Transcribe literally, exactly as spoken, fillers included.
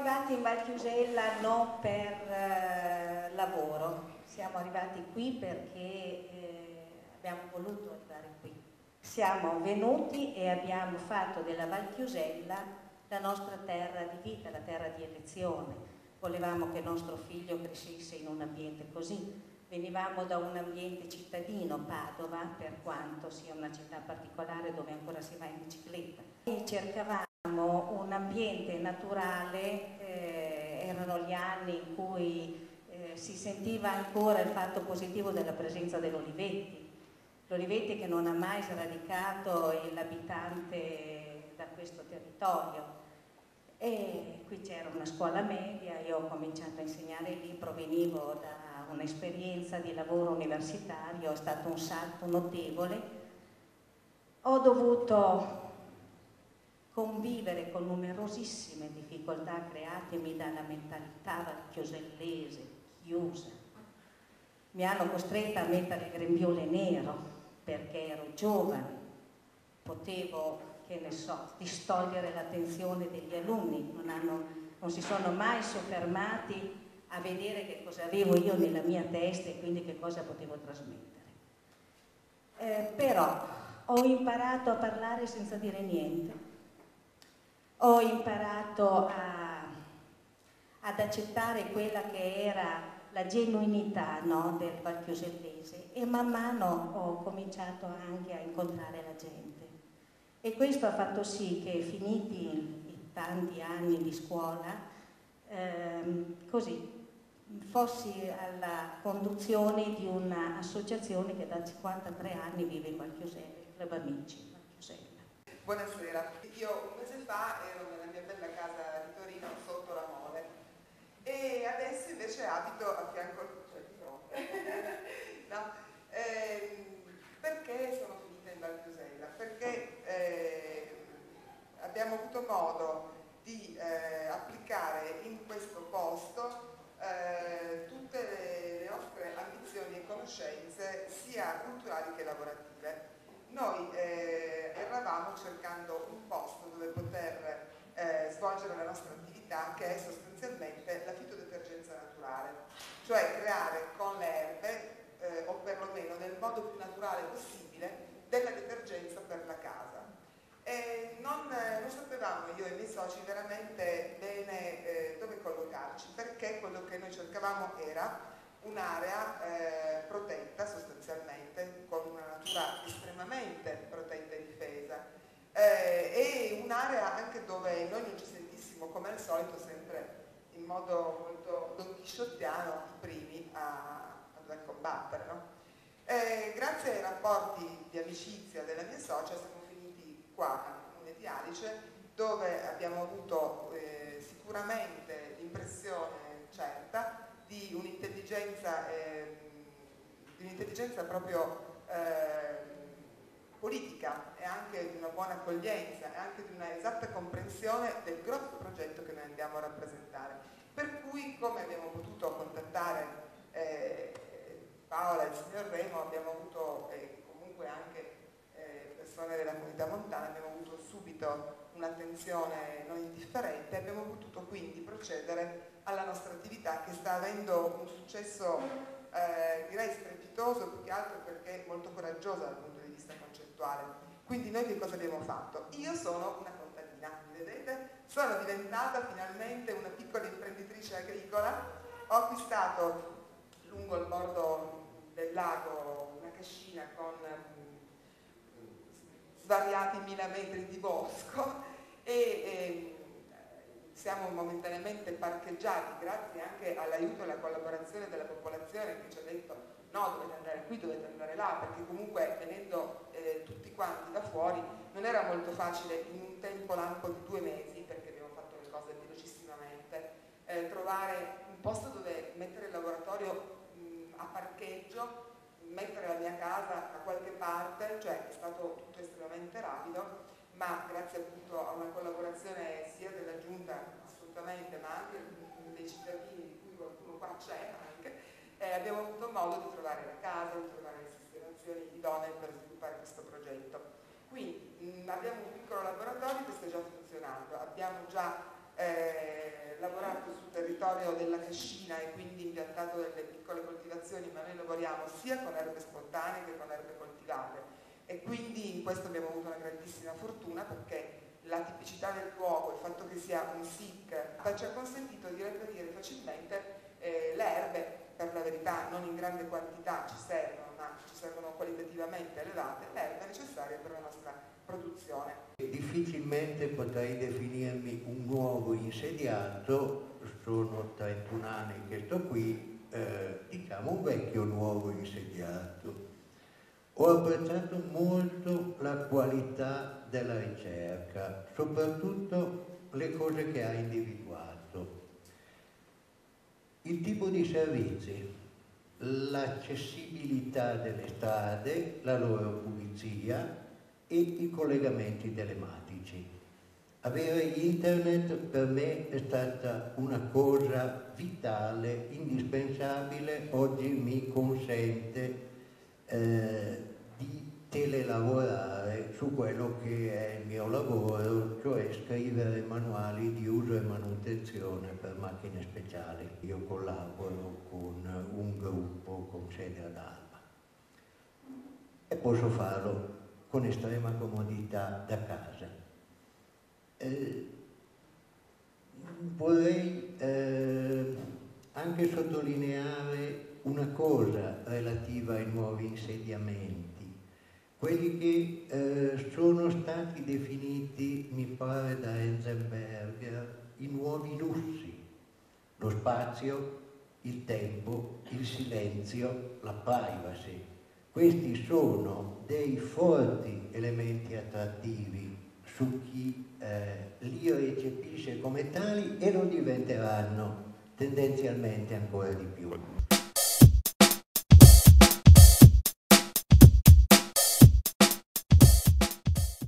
arrivati in Val Chiusella non per eh, lavoro, siamo arrivati qui perché eh, abbiamo voluto arrivare qui. Siamo venuti e abbiamo fatto della Val Chiusella la nostra terra di vita, la terra di elezione. Volevamo che nostro figlio crescesse in un ambiente così. Venivamo da un ambiente cittadino, Padova, per quanto sia una città particolare dove ancora si va in bicicletta. E cercavamo un ambiente naturale, eh, erano gli anni in cui eh, si sentiva ancora il fatto positivo della presenza dell'Olivetti. L'Olivetti che non ha mai sradicato l'abitante da questo territorio. E qui c'era una scuola media, io ho cominciato a insegnare lì, provenivo da un'esperienza di lavoro universitario, è stato un salto notevole. Ho dovuto convivere con numerosissime difficoltà createmi dalla mentalità valchiosellese, chiusa. Mi hanno costretta a mettere il grembiule nero perché ero giovane, potevo, che ne so, distogliere l'attenzione degli alunni, non, hanno, non si sono mai soffermati a vedere che cosa avevo io nella mia testa e quindi che cosa potevo trasmettere. Eh, però ho imparato a parlare senza dire niente. Ho imparato a, ad accettare quella che era la genuinità, no, del valchiosellese e man mano ho cominciato anche a incontrare la gente. E questo ha fatto sì che, finiti i tanti anni di scuola, ehm, così, fossi alla conduzione di un'associazione che da cinquantatré anni vive in Valchiosella, il Club Amici Valchiosella. Buonasera, io un mese fa ero nella mia bella casa di Torino sotto la Mole e adesso invece abito a fianco, cioè di fronte, no? eh, perché sono finita in Val Chiusella? Perché eh, abbiamo avuto modo di eh, applicare in questo posto eh, tutte le, le nostre ambizioni e conoscenze sia culturali che lavorative. Noi eh, eravamo cercando un posto dove poter eh, svolgere la nostra attività, che è sostanzialmente la fitodetergenza naturale, cioè creare con le erbe, eh, o perlomeno nel modo più naturale possibile, della detergenza per la casa. E non, eh, non sapevamo io e i miei soci veramente bene eh, dove collocarci, perché quello che noi cercavamo era un'area eh, protetta sostanzialmente, con una natura estremamente protetta e difesa, eh, e un'area anche dove noi non ci sentissimo, come al solito, sempre in modo molto don chisciottiano, i primi a, a dover combattere, no? Eh, grazie ai rapporti di amicizia della mia socia siamo finiti qua al comune di Alice, dove abbiamo avuto eh, sicuramente l'impressione certa di un'intelligenza eh, di un'intelligenza proprio eh, politica e anche di una buona accoglienza e anche di una esatta comprensione del grosso progetto che noi andiamo a rappresentare. Per cui, come abbiamo potuto contattare eh, Paola e il signor Remo, abbiamo avuto, e eh, comunque anche eh, persone della comunità montana, abbiamo avuto subito un'attenzione non indifferente e abbiamo potuto quindi procedere alla nostra attività, che sta avendo un successo eh, direi strepitoso, più che altro perché molto coraggiosa dal punto di vista concettuale. Quindi noi che cosa abbiamo fatto? Io sono una contadina, vedete? Sono diventata finalmente una piccola imprenditrice agricola, ho acquistato lungo il bordo del lago una cascina con svariati mila metri di bosco e, e siamo momentaneamente parcheggiati grazie anche all'aiuto e alla collaborazione della popolazione, che ci ha detto no, dovete andare qui, dovete andare là, perché comunque venendo eh, tutti quanti da fuori non era molto facile in un tempo lampo di due mesi, perché abbiamo fatto le cose velocissimamente, eh, trovare un posto dove mettere il laboratorio mh, a parcheggio, mettere la mia casa da qualche parte, cioè è stato tutto estremamente rapido, ma grazie appunto a una collaborazione sia della giunta assolutamente, ma anche dei cittadini, di cui qualcuno qua c'è anche, eh, abbiamo avuto modo di trovare la casa, di trovare le sistemazioni idonee per sviluppare questo progetto. Quindi mh, abbiamo un piccolo laboratorio che sta già funzionando, abbiamo già eh, lavorato sul territorio della Cascina e quindi impiantato delle piccole coltivazioni, ma noi lavoriamo sia con erbe spontanee che con erbe coltivate, e quindi in questo abbiamo avuto una grandissima fortuna, perché la tipicità del luogo, il fatto che sia un S I C, ci ha consentito di reperire facilmente eh, le erbe, per la verità non in grande quantità ci servono, ma ci servono qualitativamente elevate, le erbe necessarie per la nostra produzione. Difficilmente potrei definirmi un nuovo insediato, sono trentuno anni che sto qui, eh, diciamo un vecchio nuovo insediato. Ho apprezzato molto la qualità della ricerca, soprattutto le cose che ha individuato. Il tipo di servizi, l'accessibilità delle strade, la loro pulizia e i collegamenti telematici. Avere internet per me è stata una cosa vitale, indispensabile. Oggi mi consente eh, di telelavorare su quello che è il mio lavoro, cioè scrivere manuali di uso e manutenzione per macchine speciali. Io collaboro con un gruppo con sede ad Alba e posso farlo con estrema comodità da casa. Eh, vorrei eh, anche sottolineare una cosa relativa ai nuovi insediamenti, quelli che eh, sono stati definiti, mi pare, da Enzensberger, i nuovi lussi: lo spazio, il tempo, il silenzio, la privacy. Questi sono dei forti elementi attrattivi su chi eh, li recepisce come tali, e lo diventeranno tendenzialmente ancora di più.